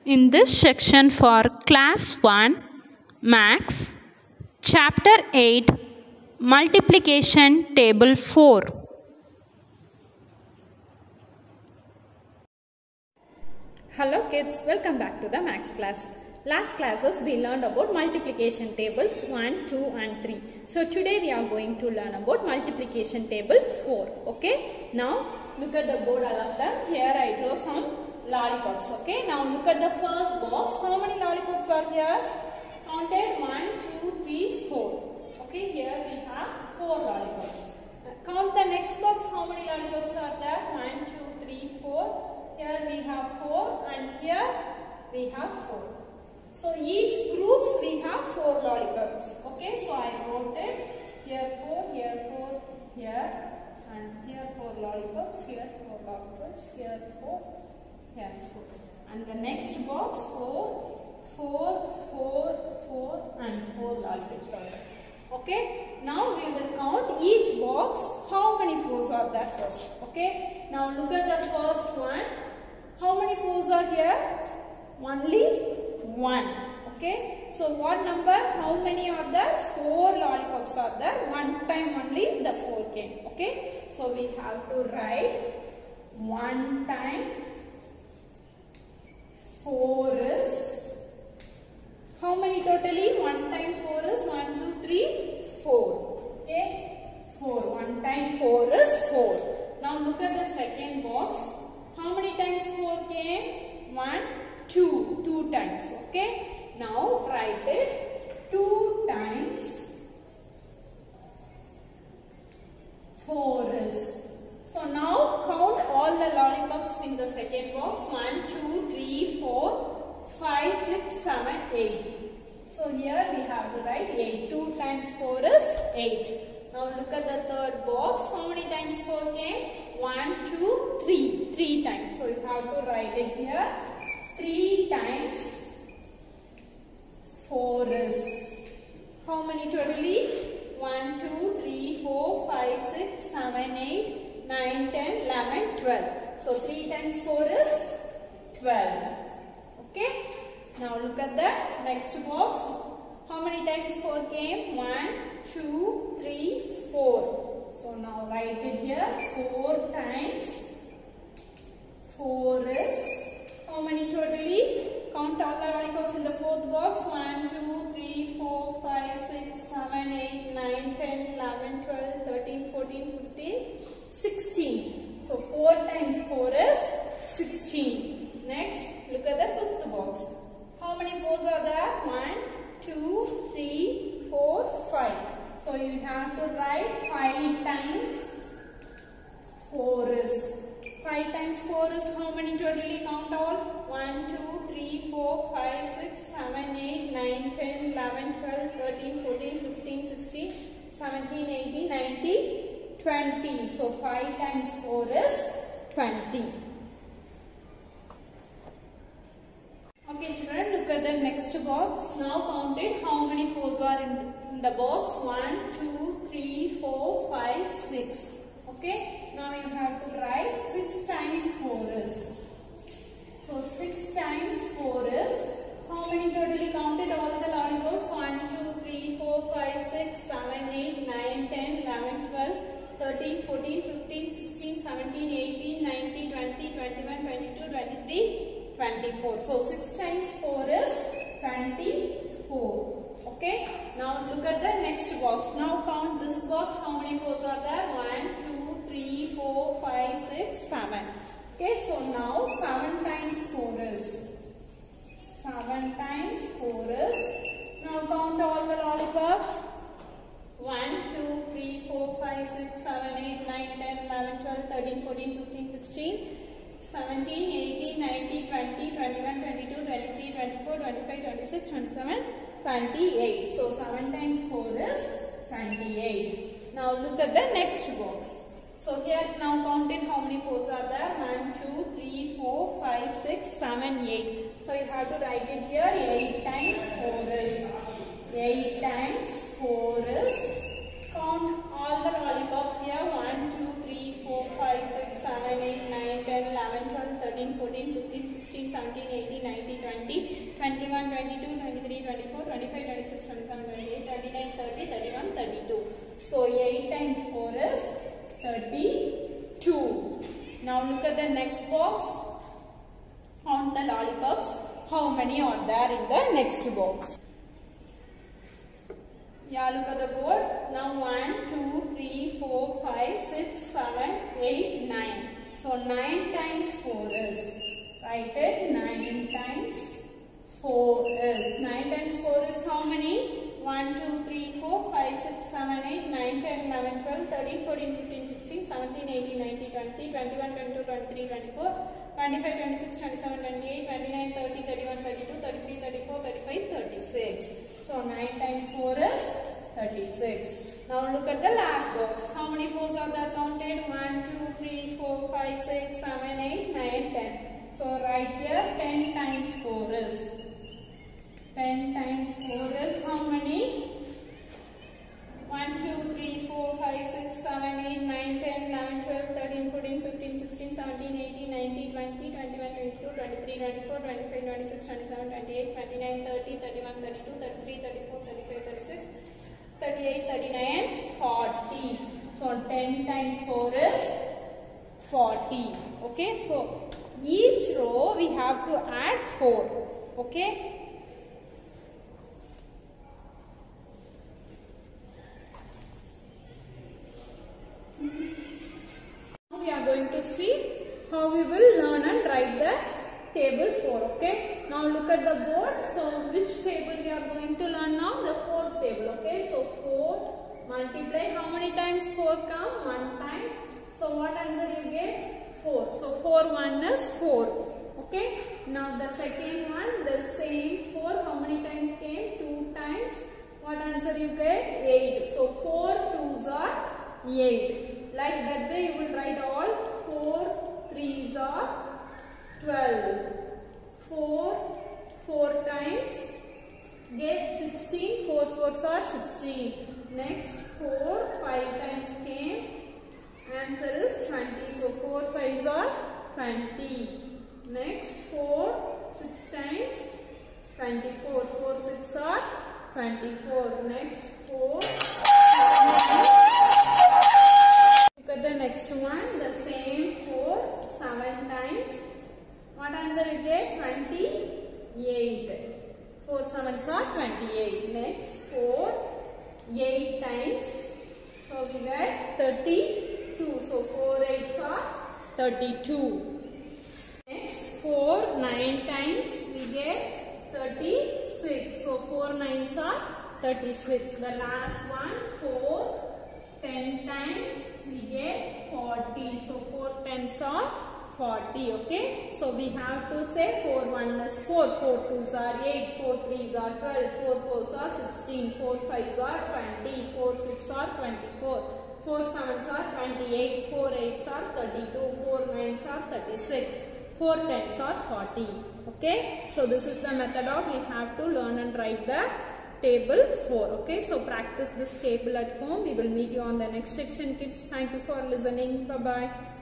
In this section for Class 1 Maths, Chapter 8 Multiplication Table 4. Hello kids, welcome back to the Maths class. Last classes we learned about multiplication tables 1, 2 and 3. So today we are going to learn about multiplication table 4. Okay. Now look at the board all of them. Here I draw some lollipops. Okay. Now look at the first box. How many lollipops are here? Counted 1, 2, 3, 4. Okay. Here we have 4 lollipops. Count the next box. How many lollipops are there? 1, 2, 3, 4. Here we have 4 and here we have 4. So each groups we have 4 lollipops. Okay, so I wrote it here 4, here 4, here and here 4 lollipops, here 4 lollipops, here 4, here 4. And the next box 4, 4, 4, 4 and 4 lollipops are there. Okay, now we will count each box how many 4s are there first. Okay, now look at the first one. How many 4s are here? Only 1. Okay, so what number? How many are there? 4 lollipops are there. One time only the 4 came. Okay, so we have to write 1 time 4 is. How many totally? 1 time 4 is 1, 2, 3, 4. Okay, 4. 1 time 4 is 4. Now look at the second box. How many times 4 came? 1, 2. 2 times. Okay. Now write it. 2 times 4 is. So now count all the lollipops in the second box. 1, 2, 3, 4, 5, 6, 7, 8. So here we have to write 8. 2 times 4 is 8. Now look at the third box. How many times 4 came? 1, 2, 3. 3 times. So you have to write it here. 3 times 4 is. How many totally? 1, 2, 3, 4, 5, 6, 7, 8, 9, 10, 11, 12. So 3 times 4 is 12. Okay. Now look at the next box. How many times 4 came? 1, 2, 3, 4. So now write it here. 4 times 4 is. How many totally? Count all the lollipops in the fourth box. 1, 2, 3, 4, 5, 6, 7, 8, 9, 10, 11, 12, 13, 14, 15, 16. So 4 times 4 is 16. Next, look at the fifth box. How many 4s are there? 1, 2, 3, 4, 5. So you have to write 5 times 4 is. 5 times 4 is how many totally? Count all. 1, 2, 3, 4, 5, 6, 7, 8, 9, 10, 11, 12, 13, 14, 15, 16, 17, 18, 19, 20. So 5 times 4 is 20. Okay children, look at the next box. Now count it. How many 4s are in the box? 1, 2, 3, 4, 5, 6. Okay. Now you have to write 6 times 4 is. So 6 times 4 is. How many totally counted? All the lollipops. 1, 2, 3, 4, 5, 6, 7, 8, 9, 10, 11, 12, 13, 14, 15, 16, 17, 18, 19, 20, 21, 22, 23, 24. So 6 times 4 is 24. Okay. Now look at the next box. Now count this box. How many 4s are there? 1, 2, 3, 4, 5, 6, 7. Okay. So now 7 times 4 is. 7 times 4 is. Now count all the lollipops. 1, 2, 3, 4, 5, 6, 7, 8, 9, 10, 11, 12, 13, 14, 15, 16, 17, 18, 19, 20, 21, 22, 23, 24, 25, 26, 27, 28. So 7 times 4 is 28. Now look at the next box. So here now counted how many 4s are there? 1, 2, 3, 4, 5, 6, 7, 8. So you have to write it here. 8 times 4 is. 8 times 4 is. Count all the lollipops here. 1, 2, 3, 4, 5, 6, 7, 8, 9, 10, 11, 12, 13, 14, 15, 16, 17, 18, 19, 20, 21, 22, 23, 24, 25, 26, 27, 28, 29, 30, 31, 32. So 8 times 4 is 32. Now look at the next box. Count the lollipops. How many are there in the next box? Yeah, look at the board. Now 1, 2, 3, 4, 5, 6, 7, 8, 9. So 9 times 4 is, write it, 9 times 4 is, 9 times 4 is how many? 1, 2, 3, 4, 5, 6, 7, 8, 9, 10, 11, 12, 13, 14, 15, 16, 17, 18, 19, 20, 21, 22, 23, 24, 25, 26, 27, 28, 29, 30, 31, 32, 33, 34, 35, 36. So 9 times 4 is 36. Now look at the last box. How many 4s are there counted? 1, 2, 3, 4, 5, 6, 7, 8, 9, 10. So write here 10 times 4 is. 10 times 4 is how many? 1, 2, 3, 4, 5, 6, 7, 8, 9, 10, 11, 12, 13, 14, 15, 16, 17, 18, 19, 20, 21, 22, 23, 24, 25, 26, 27, 28, 29, 30, 31, 32, 33, 34, 35, 36, 38, 39, 40. So 10 times 4 is 40. Okay, so each row we have to add 4. Okay. We are going to see how we will learn and write the table 4. Okay. Now look at the board. So which table we are going to learn now? The 4th table. Okay. So 4 multiply. How many times 4 come? 1 time. So what answer you get? 4. So 4 1 is 4. Okay. Now the second one, the same 4. How many times came? 2 times. What answer you get? 8. So 4 2s are 8. Like that way you will write all 4 3s are 12. 4 times get 16. 4 4s are 16. Next 4 5 times came. Answer is 20. So 4 5s are 20. Next 4 6 times 24. 4 6 are 24. Next 4. Look at the next one. The same 4 7 times. What answer you get? 28. 4 7s are 28. Next 4 8 times. So we get 32. So 4 8s are 32. Next 4 9 times we get 36. So 4 9s are 36. The last one 4 10 times we get 40. So 4 10s are 40. Okay. So we have to say 4 1 is 4. 4 2s are 8. 4 3s are 12. 4 4s are 16. 4 5s are 20. 4 6 are 24. 4 7s are 28. 4 8s are 32. 4 9s are 36. 4 10s are 40. Okay. So this is the method of we have to learn and write the table 4. Okay. So practice this table at home. We will meet you on the next section, kids. Thank you for listening. Bye bye.